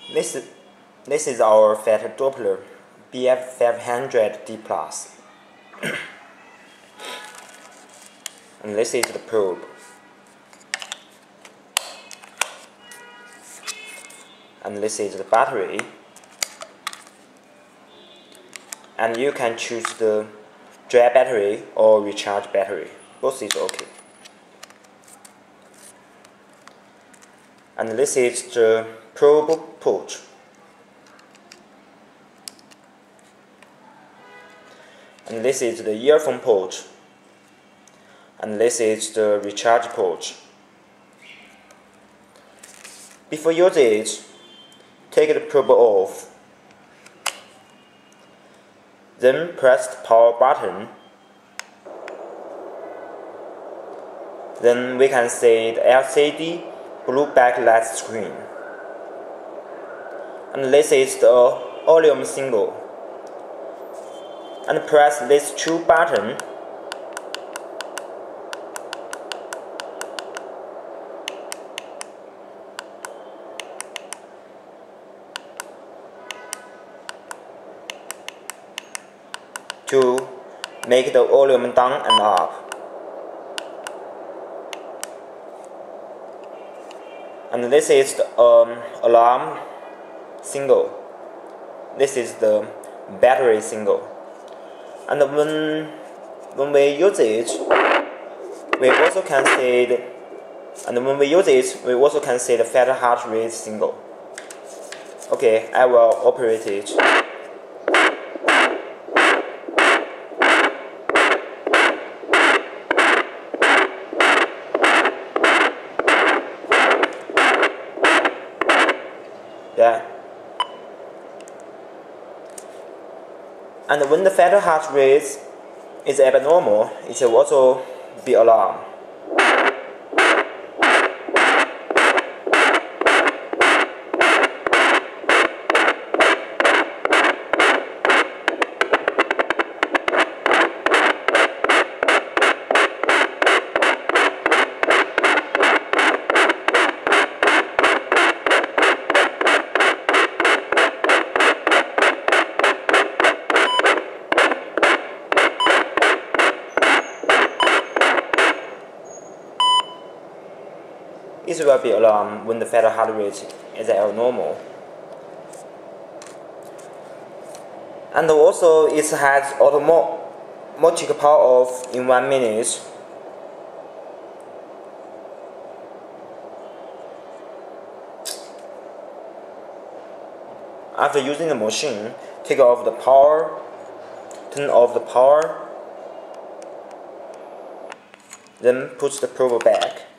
This is our FET Doppler BF500D+. And this is the probe. And this is the battery. And you can choose the dry battery or recharge battery. Both is okay. And this is the probe port. And this is the earphone port. And this is the recharge port. Before using it, take the probe off. Then press the power button. Then we can see the LCD blue backlight screen. And this is the volume signal. And press these two buttons. To make the volume down and up. And this is the alarm signal. This is the battery signal. And when we use it, we also can see the, FET heart rate signal. Okay, I will operate it. Yeah. And when the FET heart rate is abnormal, it will also be alarmed. It will be alarmed when the FET heart rate is abnormal. And also it has automatic power off in 1 minute. After using the machine, take off the power, turn off the power, then put the probe back.